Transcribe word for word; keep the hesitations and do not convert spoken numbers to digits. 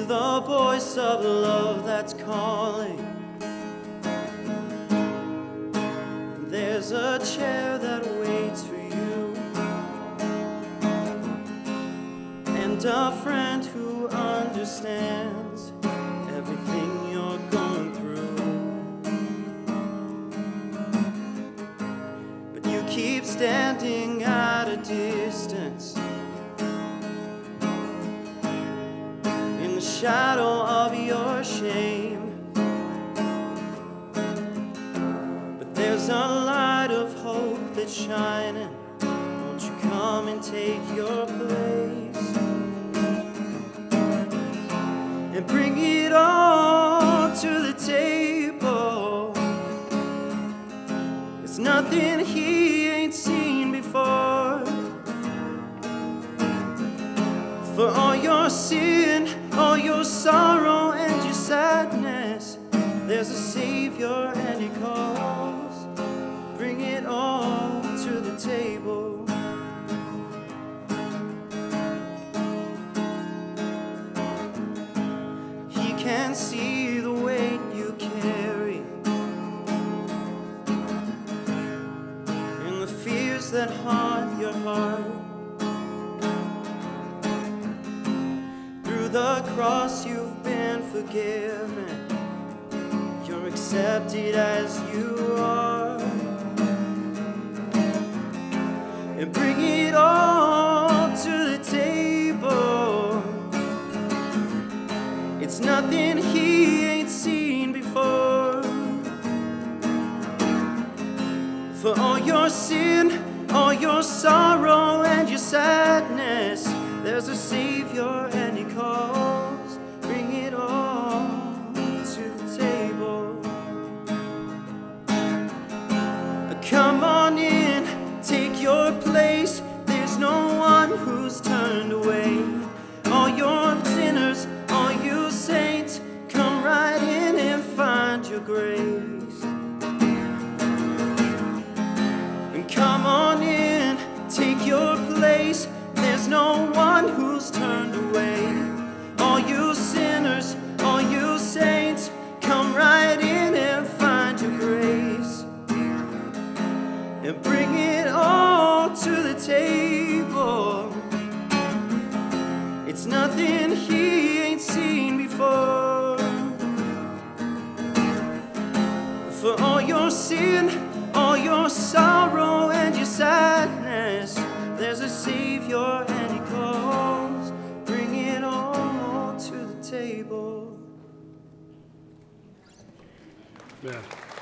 hear the voice of love that's calling. There's a chair that waits for you, and a friend who understands everything you're going through. But you keep standing at a distance, in the shadow of your shame. But there's a light of hope that's shining. Won't you come and take your place and bring it all to the table? It's nothing he ain't seen before. For all your sin, all your sorrow and your sadness, there's a Savior and he calls. Bring it all to the table. He can see the weight you carry and the fears that haunt your heart. Through the cross you've been forgiven. You're accepted as you are. And bring it all to the table. It's nothing he ain't seen before. For all your sin, all your sorrow and your sadness, there's a Savior and he calls. Bring it all to the table. Come on in, take your place. There's no one who's turned away. All your sinners, all you saints, come right in and find your grace. And come on in, take your place. There's no one who's turned away. All you sinners, all you saints, come right in and find your grace. And bring it all to the table. It's nothing he ain't seen before. For all your sin, all your sorrow and your sadness, there's a Savior and he calls. Bring it all to the table. Yeah.